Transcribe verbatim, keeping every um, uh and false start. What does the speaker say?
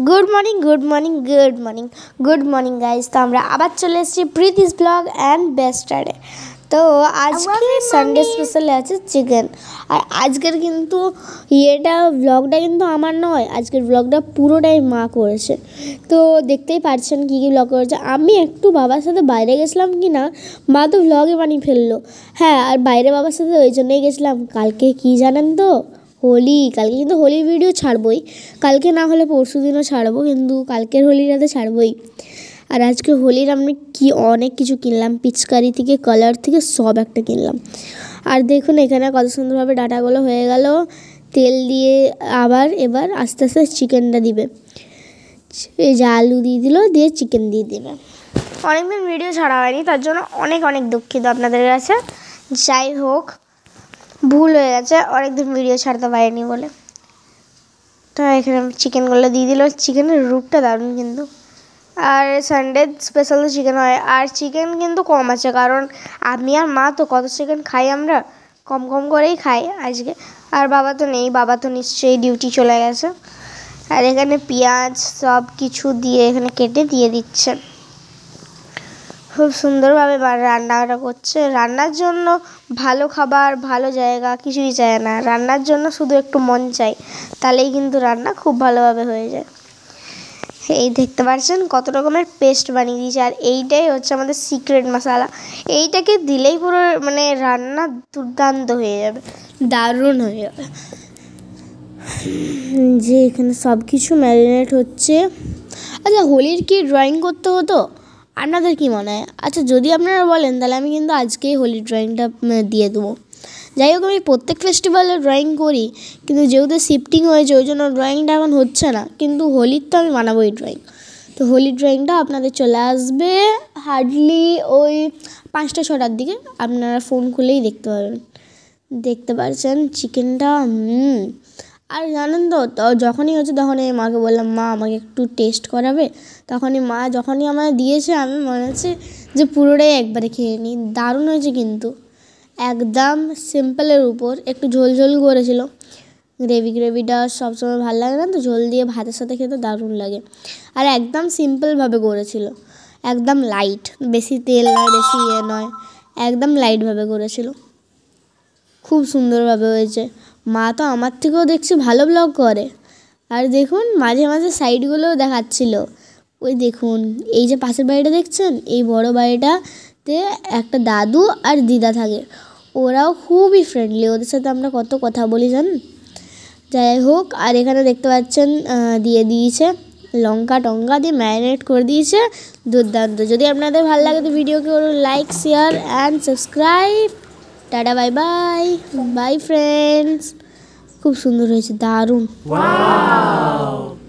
Good morning good morning good morning good morning guys. তো আমরা আবার চলে এসেছি প্রীতিস ব্লগ অ্যান্ড বেস্টারে। তো আজকে সানডে স্পেশালে আছে চিকেন। আর আজকের কিন্তু ইয়েটা ব্লগটা কিন্তু আমার নয়, আজকের ব্লগটা পুরোটাই মা করেছে। তো দেখতেই পারছেন কী কী ব্লগ করেছে। আমি একটু বাবার সাথে বাইরে গেছিলাম কি না, মা তো ব্লগে বানিয়ে ফেললো। হ্যাঁ, আর বাইরে বাবার সাথে ওই জন্যই গেছিলাম, কালকে কি জানেন তো, হোলি। কালকে কিন্তু হোলির ভিডিও ছাড়বই, কালকে না হলে পরশু দিনও ছাড়বো, কিন্তু কালকের হোলিটাতে ছাড়বই। আর আজকে হোলির আমি কি অনেক কিছু কিনলাম, পিচকারি থেকে কালার থেকে সব একটা কিনলাম। আর দেখুন এখানে কত সুন্দরভাবে ডাটাগুলো হয়ে গেল, তেল দিয়ে আবার এবার আস্তে আস্তে চিকেনটা দিবে। এই যে আলু দিয়ে দিল, দিয়ে চিকেন দিয়ে দেবে। অনেকদিন ভিডিও ছাড়া হয়নি, তার জন্য অনেক অনেক দুঃখিত আপনাদের কাছে। যাই হোক, ভুল হয়ে গেছে, অনেকদিন ভিডিও ছাড়তে পারিনি বলে। তো এখানে চিকেনগুলো দিয়ে দিল। চিকেনের রূপটা দারুণ কিন্তু। আর সানডে স্পেশাল তো চিকেন হয়, আর চিকেন কিন্তু কম আছে, কারণ আমি আর মা তো কত চিকেন খাই, আমরা কম কম করেই খাই আজকে। আর বাবা তো নেই, বাবা তো নিশ্চয়ই ডিউটি চলে গেছে। আর এখানে পেঁয়াজ সব কিছু দিয়ে এখানে কেটে দিয়ে দিচ্ছে। খুব সুন্দরভাবে রান্নাটা করছে। রান্নার জন্য ভালো খাবার, ভালো জায়গা কিছুই চায় না, রান্নার জন্য শুধু একটু মন চাই, তাহলেই কিন্তু রান্না খুব ভালোভাবে হয়ে যায়। এই দেখতে পাচ্ছেন কত রকমের পেস্ট বানিয়ে দিয়েছে, আর এইটাই হচ্ছে আমাদের সিক্রেট মশলা। এইটাকে দিলেই পুরো মানে রান্না দুর্দান্ত হয়ে যাবে, দারুণ হয়ে যাবে। যে এখানে সব কিছু ম্যারিনেট হচ্ছে। আচ্ছা, হোলির কি ড্রয়িং করতে হতো? আপনাদের কি মনে হয়? আচ্ছা, যদি আপনারা বলেন তাহলে আমি কিন্তু আজকেই হোলির ড্রয়িংটা দিয়ে দেবো। যাই হোক, আমি প্রত্যেক ফেস্টিভ্যালে ড্রয়িং করি, কিন্তু যেহেতু শিফটিং হয়েছে ওই জন্য ড্রয়িংটা এখন হচ্ছে না, কিন্তু হোলির তো আমি বানাবোই ড্রয়িং। তো হোলির ড্রয়িংটা আপনাদের চলে আসবে হার্ডলি ওই পাঁচটা ছটার দিকে, আপনারা ফোন খুলেই দেখতে পাবেন। দেখতে পাচ্ছেন চিকেনটা। হুম আর জানেন তো, যখনই হচ্ছে তখনই মাকে বললাম, মা আমাকে একটু টেস্ট করাবে। তখনই মা যখনই আমায় দিয়েছে, আমি মনে হচ্ছে যে পুরোটাই একবারে খেয়ে নিই। দারুণ হয়েছে কিন্তু, একদম সিম্পলের উপর। একটু ঝোল ঝোল করেছিল, গ্রেভি গ্রেভিটা সবসময় ভালো লাগে না তো, ঝোল দিয়ে ভাতের সাথে খেতে দারুণ লাগে। আর একদম সিম্পলভাবে করেছিল, একদম লাইট, বেশি তেল নয়, বেশি ইয়ে নয়, একদম লাইটভাবে করেছিল। খুব সুন্দরভাবে হয়েছে। মা তো আমার থেকেও দেখছি ভালো ব্লগ করে। আর দেখুন মাঝে মাঝে সাইডগুলোও দেখাচ্ছিল। ওই দেখুন, এই যে পাশের বাড়িটা দেখছেন, এই বড় বাড়িটাতে একটা দাদু আর দিদা থাকে, ওরাও খুবই ফ্রেন্ডলি, ওদের সাথে আমরা কত কথা বলি জানেন। যাই হোক, আর এখানে দেখতে পাচ্ছেন দিয়ে দিয়েছে লঙ্কা টঙ্কা দিয়ে ম্যারিনেট করে দিয়েছে, দুর্দান্ত। যদি আপনাদের ভালো লাগে তো ভিডিওকে করুন like, share and subscribe. Tata, bye bye bye friends. খুব সুন্দর হয়েছে, দারুণ।